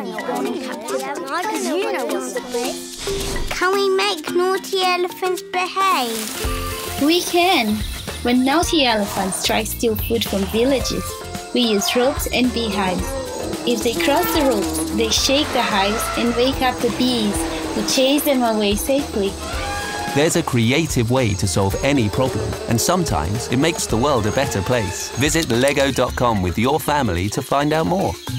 Can we make naughty elephants behave? We can. When naughty elephants try to steal food from villages, we use ropes and beehives. If they cross the ropes, they shake the hives and wake up the bees, who chase them away safely. There's a creative way to solve any problem, and sometimes it makes the world a better place. Visit lego.com with your family to find out more.